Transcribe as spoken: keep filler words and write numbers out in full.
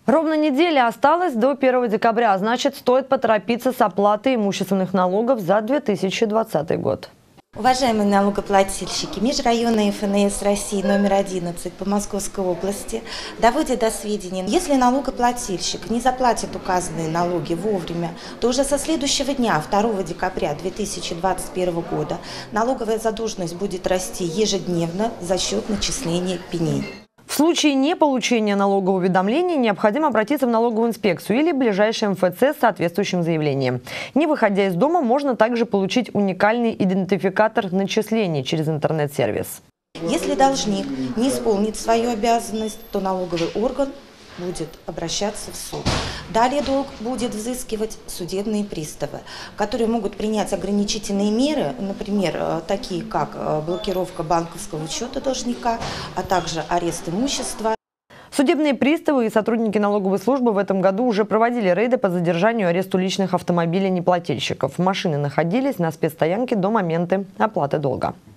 Ровно неделя осталась до первого декабря, а значит, стоит поторопиться с оплатой имущественных налогов за две тысячи двадцатый год. Уважаемые налогоплательщики, межрайонная эф эн эс России номер одиннадцать по Московской области доводит до сведения, если налогоплательщик не заплатит указанные налоги вовремя, то уже со следующего дня, второго декабря две тысячи двадцать первого года, налоговая задолженность будет расти ежедневно за счет начисления пеней. В случае неполучения налогового уведомления необходимо обратиться в налоговую инспекцию или ближайший эм эф цэ с соответствующим заявлением. Не выходя из дома, можно также получить уникальный идентификатор начислений через интернет-сервис. Если должник не исполнит свою обязанность, то налоговый орган будет обращаться в суд. Далее долг будет взыскивать судебные приставы, которые могут принять ограничительные меры, например, такие как блокировка банковского счета должника, а также арест имущества. Судебные приставы и сотрудники налоговой службы в этом году уже проводили рейды по задержанию и аресту личных автомобилей неплательщиков. Машины находились на спецстоянке до момента оплаты долга.